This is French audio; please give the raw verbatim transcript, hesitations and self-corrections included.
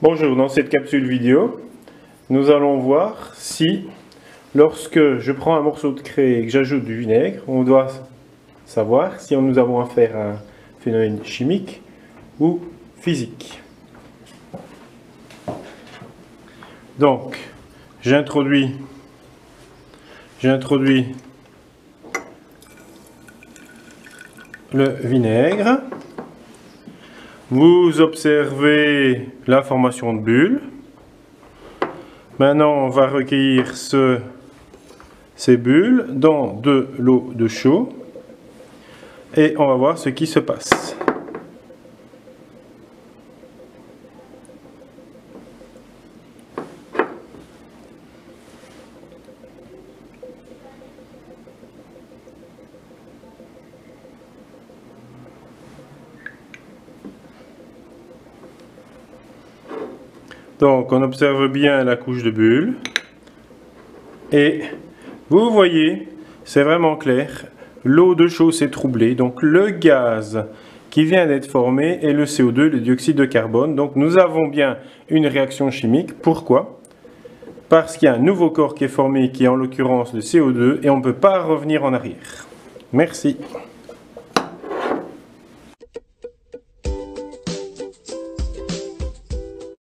Bonjour, dans cette capsule vidéo, nous allons voir si, lorsque je prends un morceau de craie et que j'ajoute du vinaigre, on doit savoir si nous avons affaire à un phénomène chimique ou physique. Donc, j'introduis, j'introduis le vinaigre. Vous observez la formation de bulles. Maintenant, on va recueillir ce, ces bulles dans de l'eau de chaud et on va voir ce qui se passe. Donc on observe bien la couche de bulles et vous voyez, c'est vraiment clair, l'eau de chaud s'est troublée, donc le gaz qui vient d'être formé est le C O deux, le dioxyde de carbone. Donc nous avons bien une réaction chimique. Pourquoi? Parce qu'il y a un nouveau corps qui est formé, qui est en l'occurrence le C O deux, et on ne peut pas revenir en arrière. Merci.